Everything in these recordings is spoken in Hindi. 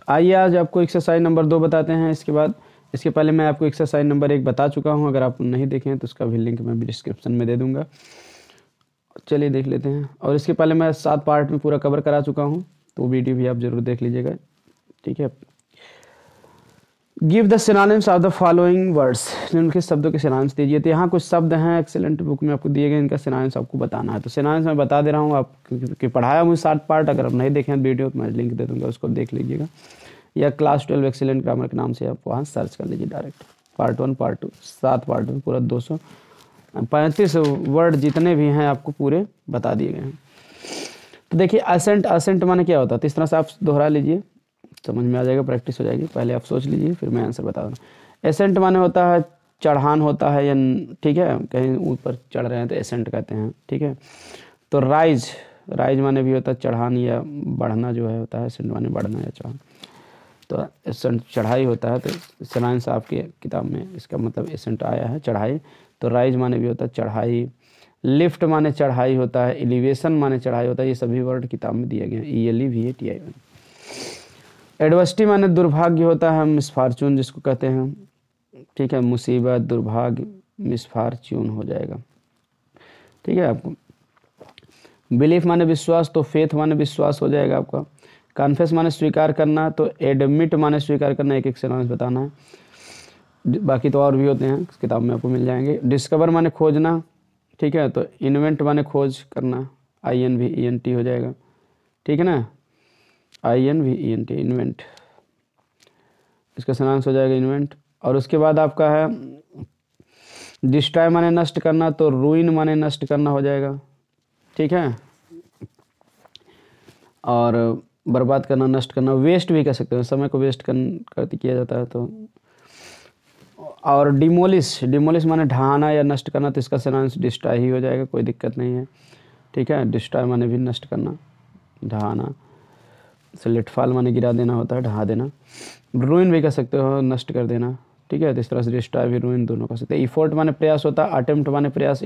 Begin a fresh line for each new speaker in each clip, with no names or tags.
आइए आज आपको एक्सरसाइज नंबर 2 बताते हैं। इसके पहले मैं आपको एक्सरसाइज नंबर 1 बता चुका हूं। अगर आप नहीं देखे हैं तो उसका भी लिंक मैं भी डिस्क्रिप्शन में दे दूंगा। चलिए देख लेते हैं। और इसके पहले मैं 7 पार्ट में पूरा कवर करा चुका हूं, तो वीडियो भी आप ज़रूर देख लीजिएगा, ठीक है। Give the synonyms of the following words, उनके शब्दों के सिनोनिम्स दीजिए। तो यहाँ कुछ शब्द हैं एक्सेलेंट बुक में आपको दिए गए, इनका सिनोनिम्स आपको बताना है। तो सिनोनिम्स मैं बता दे रहा हूँ, आप क्योंकि पढ़ाया मुझे 7 पार्ट। अगर आप नहीं देखें वीडियो तो मैं लिंक दे दूँगा, उसको देख लीजिएगा, या क्लास 12 एक्सेलेंट ग्रामर के नाम से आप वहाँ सर्च कर लीजिए डायरेक्ट। पार्ट 1 पार्ट 2 7 पार्ट में पूरा 235 वर्ड जितने भी हैं आपको पूरे बता दिए गए हैं। तो देखिए असेंट, असेंट माने क्या होता है, तो इस तरह से आप दोहरा लीजिए, समझ में आ जाएगा, प्रैक्टिस हो जाएगी। पहले आप सोच लीजिए फिर मैं आंसर बता दूँ। एसेंट माने होता है चढ़ान होता है, या ठीक है, कहीं ऊपर चढ़ रहे हैं तो एसेंट कहते हैं, ठीक है। तो राइज, राइज माने भी होता है चढ़ान या बढ़ना जो है होता है, एसेंट माने बढ़ना या चढ़ान। तो एसेंट चढ़ाई होता है, तो सिनोनिम्स आपके किताब में इसका मतलब एसेंट आया है चढ़ाई। तो राइज माने भी होता है चढ़ाई, लिफ्ट माने चढ़ाई होता है, एलिवेशन माने चढ़ाई होता है। ये सभी वर्ड किताब में दिए गए हैं, ELEVATI। एडवर्सिटी माने दुर्भाग्य होता है, मिसफॉर्चून जिसको कहते हैं, ठीक है, मुसीबत, दुर्भाग्य, मिसफॉर्चून हो जाएगा, ठीक है आपको। बिलीफ माने विश्वास, तो फेथ माने विश्वास हो जाएगा आपका। कन्फेस माने स्वीकार करना, तो एडमिट माने स्वीकार करना, एक एक सिनोनिम्स बताना है। बाकी तो और भी होते हैं, किताब में आपको मिल जाएंगे। डिस्कवर माने खोजना, ठीक है। तो इन्वेंट माने खोज करना, INVENT हो जाएगा, ठीक है ना, INVENT इन्वेंट, इसका सिनोनिम्स हो जाएगा इन्वेंट। और उसके बाद आपका है डिस्ट्रॉय माने नष्ट करना, तो रूइन माने नष्ट करना हो जाएगा, ठीक है। और बर्बाद करना, नष्ट करना, वेस्ट भी कह सकते हैं, समय को वेस्ट कर किया जाता है। तो और डिमोलिश, डिमोलिश माने ढहाना या नष्ट करना, तो इसका सिनोनिम्स डिस्ट्रॉय ही हो जाएगा, कोई दिक्कत नहीं है, ठीक है। डिस्ट्रॉय माने भी नष्ट करना, ढहाना। लेटफॉल माने गिरा देना होता है, ढहा देना। रूइन भी कह सकते हो, नष्ट कर देना, ठीक है। तो इस तरह से डिस्ट्रॉय भी रूइन दोनों कह सकते हैं। इफोर्ट माने प्रयास होता है, अटेम्प्ट माने प्रयास,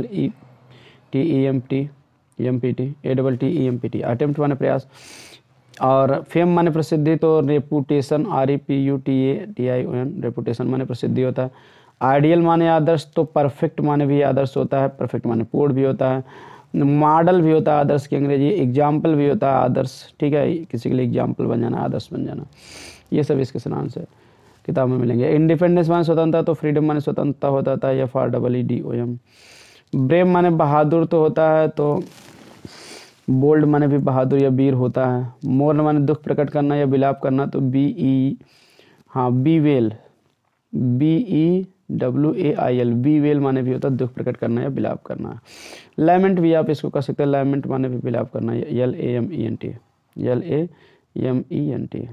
ATTEMPT अटेम्प्ट माने प्रयास। और फेम माने प्रसिद्धि, तो रेपुटेशन, REPUTATION रेपुटेशन माने प्रसिद्धि होता है। आइडियल माने आदर्श, तो परफेक्ट माने भी आदर्श होता है, परफेक्ट माने पूर्ण भी होता है। मॉडल भी होता है आदर्श की अंग्रेजी, एग्जाम्पल भी होता है आदर्श, ठीक है, किसी के लिए एग्जाम्पल बन जाना, आदर्श बन जाना, ये सब इसके सिनोनिम्स है, किताब में मिलेंगे। इंडिपेंडेंस माने स्वतंत्रता, तो फ्रीडम माने स्वतंत्रता होता था, FREEDOM। ब्रेव माने बहादुर तो होता है, तो बोल्ड माने भी बहादुर या वीर होता है। मोर्न माने दुख प्रकट करना या विलाप करना, तो बीवेल, BEWAIL, बीवेल माने भी होता है दुख प्रकट करना या विलाप करना। लैमेंट भी आप इसको कह सकते हैं, लैमेंट माने भी विलाप करना, LAMENT।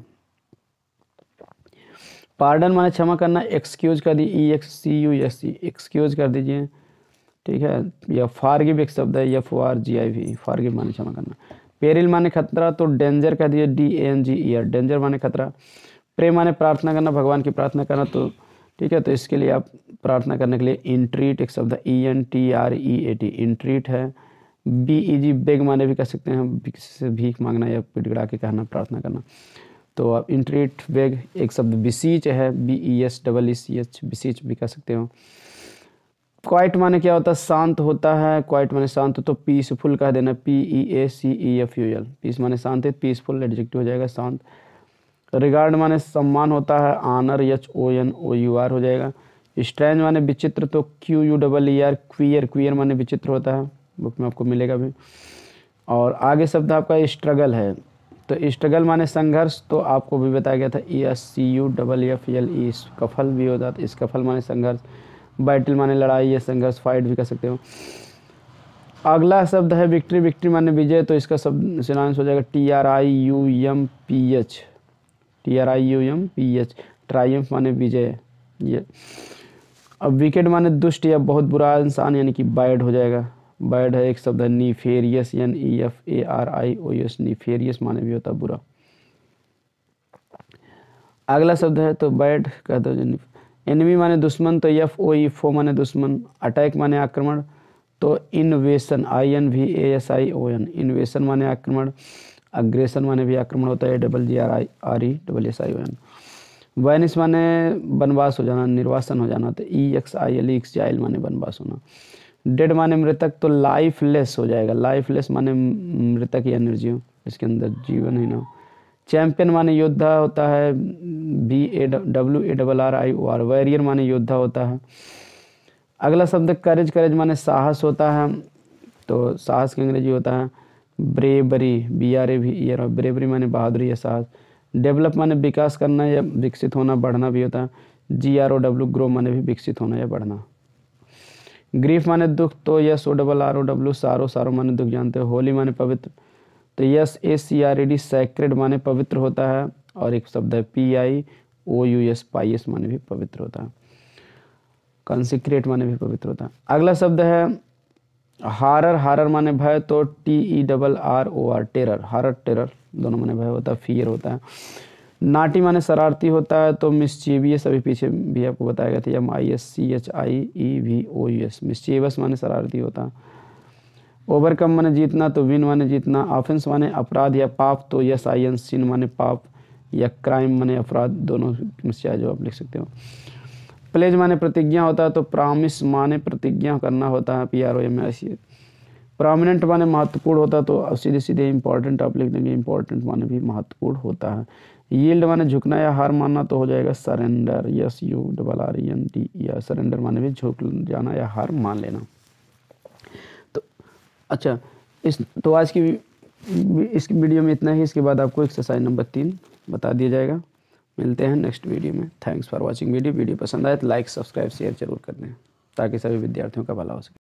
पार्डन माने क्षमा करना, एक्सक्यूज कर दीजिए, EXCUSE एक्सक्यूज कर दीजिए, ठीक है। या फॉरगिव एक शब्द है, FORGIV, फॉरगिव माने क्षमा करना। पेरिल माने खतरा, तो डेंजर कह दीजिए, DANGER, डेंजर माने खतरा। प्रे माने प्रार्थना करना, भगवान की प्रार्थना करना, तो ठीक है। तो इसके लिए आप प्रार्थना करने के लिए इंट्रीट एक शब्द है, ENTREAT इंट्रीट है। BEG बेग माने भी कह सकते हैं, किसी से भीख मांगना या पिटगड़ा के कहना, प्रार्थना करना। तो आप इंट्रीट बेग एक शब्द बिसीच है, BESEECH बिसीच भी कह सकते हो। क्वाइट माने क्या होता है, शांत होता है, क्वाइट माने शांत, तो पीसफुल कह देना, PEACEFUL, पीस माने शांत है, पीसफुल एडजेक्टिव हो जाएगा, शांत। रिगार्ड माने सम्मान होता है, ऑनर, HONOUR हो जाएगा। स्ट्रेंज माने विचित्र, तो QUEER, क्वियर, क्वियर माने विचित्र होता है, बुक में आपको मिलेगा भी। और आगे शब्द आपका स्ट्रगल है, तो स्ट्रगल माने संघर्ष, तो आपको भी बताया गया था, SCUFFLE, स्कफल भी होता है, स्कफल माने संघर्ष। बैटल माने लड़ाई या संघर्ष, फाइट भी कह सकते हो। अगला शब्द है विक्ट्री, विक्ट्री माने विजय, तो इसका शब्द सिनोनिम्स हो जाएगा TRIUMPH, ट्रायम्फ माने विजय। ये अब विकेट माने दुष्ट या बहुत बुरा इंसान, यानी कि बैड हो जाएगा, बैड है एक शब्द है। नीफेरियस, NEFARIOUS, नीफेरियस माने भी होता है बुरा। अगला शब्द है तो बैड कह दो। एनिमी माने दुश्मन, तो FOE, फो माने दुश्मन। अटैक माने आक्रमण, तो इन्वेशन, INVASION, इन्वेशन माने आक्रमण। अग्रेसन माने भी आक्रमण होता है, AGGRESSION। वैनिस माने वनवास हो जाना, निर्वासन हो जाना, तो EXIL एक्साइल माने वनवास होना। डेड माने मृतक, तो लाइफलेस हो जाएगा, लाइफलेस माने मृतक या निर्जीव, इसके अंदर जीवन ही ना हो। चैंपियन माने योद्धा होता है, WARRIOR। वॉरियर माने योद्धा होता है। अगला शब्द करेज, करेज माने साहस होता है, तो साहस की अंग्रेजी होता है ब्रेवरी, BRAVER। ब्रेवरी माने बहादुरी या साहस। डेवलप माने विकास करना या विकसित होना, बढ़ना भी होता है। GROW ग्रो माने भी विकसित होना या बढ़ना। ग्रीफ माने दुख, तो SORROW सारो, सारो माने दुख जानते हो। होली माने पवित्र, तो SACRED सैक्रेड माने पवित्र होता है। और एक शब्द है PIOUS, पाइस माने भी पवित्र होता है। कंसिक्रेट माने भी पवित्र होता है। अगला शब्द है हारर, हारर माने भय, तो TERROR टेरर, हारर टेरर दोनों माने भय होता है, फियर होता है। नाटी माने शरारती होता है, तो मिस्चीवियस, अभी पीछे भी आपको बताया गया था, MISCHIEVOUS, मिस्चीवियस माने शरारती होता है। ओवरकम माने जीतना, तो विन माने जीतना। ऑफेंस माने अपराध या पाप, तो SIN, सिन माने पाप या क्राइम माने अपराध, दोनों में से जो आप लिख सकते हो। प्लेज माने प्रतिज्ञा होता है, तो प्रॉमिस माने प्रतिज्ञा करना होता है, PROMIS। प्रोमिनेंट माने महत्वपूर्ण होता है, तो सीधे सीधे इंपॉर्टेंट आप लिख देंगे, इंपॉर्टेंट माने भी महत्वपूर्ण होता है। यील्ड माने झुकना या हार मानना, तो हो जाएगा सरेंडर, SURREND, या सरेंडर माने भी झुक जाना या हार मान लेना। तो अच्छा, तो आज की इस वीडियो में इतना ही। इसके बाद आपको एक्सरसाइज नंबर 3 बता दिया जाएगा। मिलते हैं नेक्स्ट वीडियो में। थैंक्स फॉर वॉचिंग वीडियो पसंद आए तो लाइक, सब्सक्राइब, शेयर जरूर कर दें, ताकि सभी विद्यार्थियों का भला हो सके।